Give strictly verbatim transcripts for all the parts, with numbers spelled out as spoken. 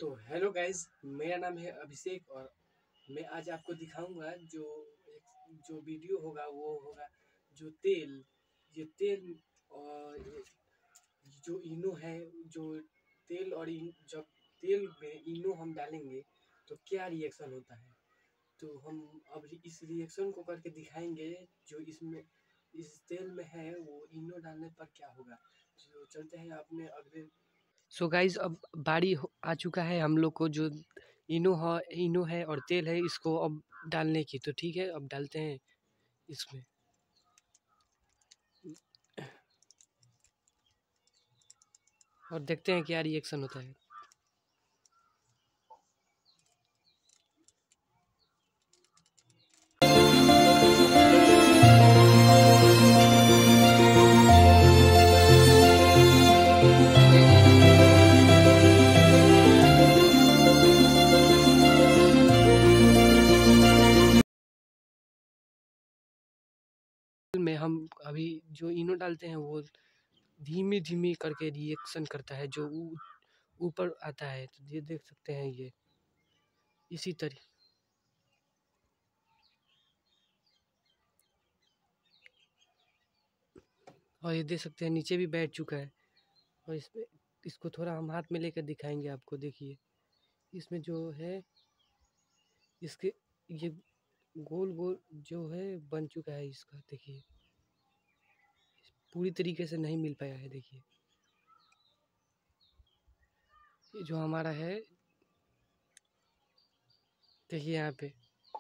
तो hello guys, मेरा नाम है अभिषेक और मैं आज आपको दिखाऊंगा जो एक जो वीडियो होगा वो होगा जो तेल ये तेल और ये जो इनो है। जो तेल और इन, जब तेल में इनो हम डालेंगे तो क्या रिएक्शन होता है, तो हम अब इस रिएक्शन को करके दिखाएंगे। जो इसमें इस तेल में है वो इनो डालने पर क्या होगा। तो चलते हैं अपने अगले। सो गाइज अब बारी हो- आ चुका है हम लोग को जो इनो है इनो है और तेल है इसको अब डालने की। तो ठीक है, अब डालते हैं इसमें और देखते हैं क्या रिएक्शन होता है। में हम अभी जो इनो डालते हैं वो धीमे धीमे करके रिएक्शन करता है, जो ऊ- ऊपर आता है। तो ये देख सकते हैं, ये इसी तरह और ये देख सकते हैं नीचे भी बैठ चुका है। और इसमें इसको थोड़ा हम हाथ में लेकर दिखाएंगे आपको। देखिए इसमें जो है इसके ये गोल गोल जो है बन चुका है इसका। देखिए पूरी तरीके से नहीं मिल पाया है। देखिए ये जो हमारा है, देखिए यहाँ पे।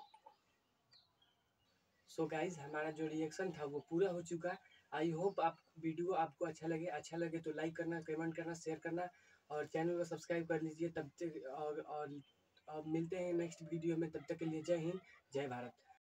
सो गाइज हमारा जो रिएक्शन था वो पूरा हो चुका। आई होप आप वीडियो आपको अच्छा लगे अच्छा लगे तो लाइक करना, कमेंट करना, शेयर करना और चैनल को सब्सक्राइब कर लीजिए। तब तक और, और, और मिलते हैं नेक्स्ट वीडियो में। तब तक के लिए जय हिंद, जय भारत।